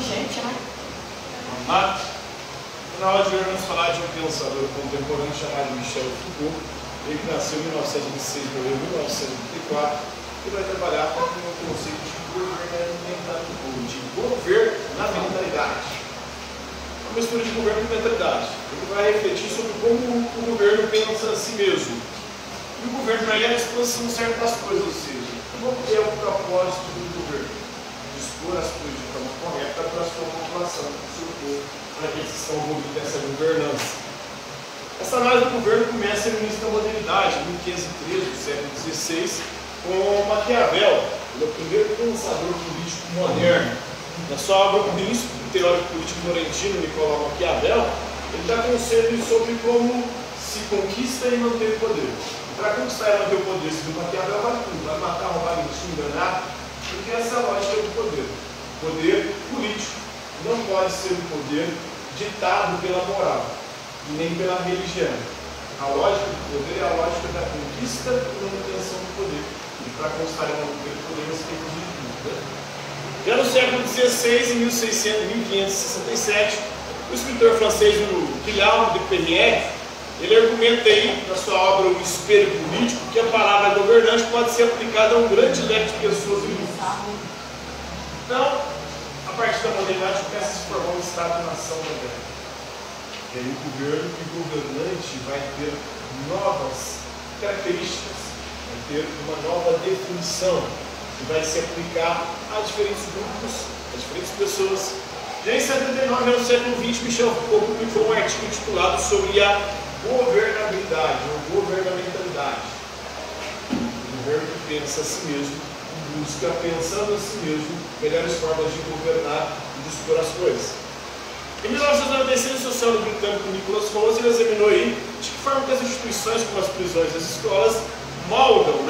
gente, né? Na hora de hoje vamos falar de um pensador contemporâneo chamado Michel Foucault. Ele nasceu em 1926 e morreu em 1934 e vai trabalhar com o conceito de governamentalidade. Uma mistura de governo e mentalidade. Ele vai refletir sobre como o governo pensa a si mesmo. E o governo para ele é a expansão certa das coisas, ou seja, qual é o propósito do governo? Dispor as coisas de forma correta para a sua população, para o seu povo, para aqueles que estão envolvidos nessa governança. Essa análise do governo começa no início da modernidade, em 1513, do século XVI, com Maquiavel, ele é o primeiro pensador político moderno. Na sua obra O Príncipe, o teórico político florentino Nicolau Maquiavel, ele dá conselhos sobre como se conquista e mantém o poder. Para conquistar e manter o poder, segundo Maquiavel, vale tudo. Vai matar, roubar, mentir, enganar, porque essa é a lógica do poder. O poder político não pode ser um poder ditado pela moral e nem pela religião. A lógica do poder é a lógica da conquista e manutenção do poder. E para conquistar e manter o poder, você tem que exigir tudo. Já no século XVI, em 1567, o escritor francês Guillaume de Perrier, ele argumenta aí, na sua obra O Espelho Político, que a palavra governante pode ser aplicada a um grande leque de pessoas e grupos. Então, a partir da modernidade, começa a se formar um Estado-nação moderno. E aí o governo e o governante vai ter novas características, vai ter uma nova definição, que vai se aplicar a diferentes grupos, a diferentes pessoas. Já em 79, no século XX, Michel Foucault publicou um artigo intitulado sobre a governabilidade, ou governamentalidade. O governo que pensa a si mesmo, busca, pensando a si mesmo, melhores formas de governar e dispor as coisas. Em 1996, o sociólogo britânico Nicholas Rose ele examinou aí de que forma que as instituições, como as prisões e as escolas, moldam,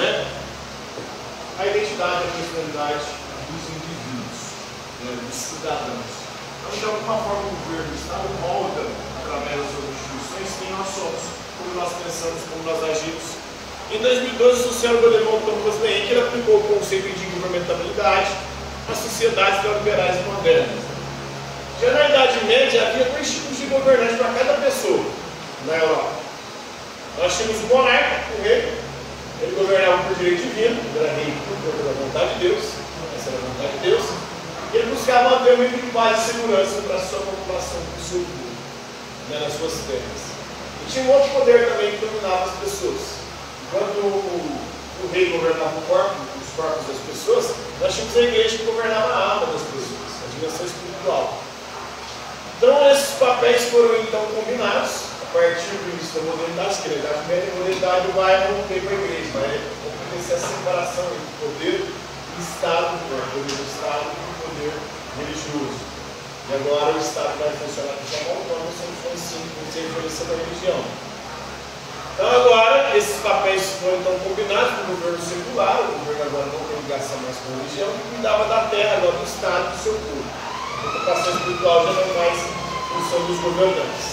a identidade e a personalidade dos indivíduos, dos cidadãos. Então, de alguma forma, o governo, o Estado molda, através das suas instituições, quem nós somos, como nós pensamos, como nós agimos. Em 2012, o sociólogo alemão Thomas Lehn ele aplicou o conceito de governamentalidade às sociedades neoliberais modernas. Já na Idade Média, havia 2 tipos de governantes para cada pessoa na Europa. Nós tínhamos o monarca, o rei. Ele governava por direito divino, ele era rei por conta da vontade de Deus, essa era a vontade de Deus, e ele buscava manter um nível de paz e segurança para a sua população, para o seu povo, nas suas terras. E tinha um outro poder também que dominava as pessoas. Enquanto o rei governava os corpos das pessoas, nós tínhamos a igreja que governava a alma das pessoas, a dimensão espiritual. Então esses papéis foram então combinados, a partir do início da modernidade, que na Idade Média, a modernidade vai romper com a igreja, vai acontecer a separação entre poder e Estado, o poder do Estado e o poder religioso. E agora o Estado vai funcionar de forma autônoma, sem influência da religião. Então agora, esses papéis foram então combinados com o governo secular, o governo agora não tem ligação mais com a religião, que cuidava da terra, agora do Estado e do seu povo. A ocupação espiritual já não é mais função dos governantes.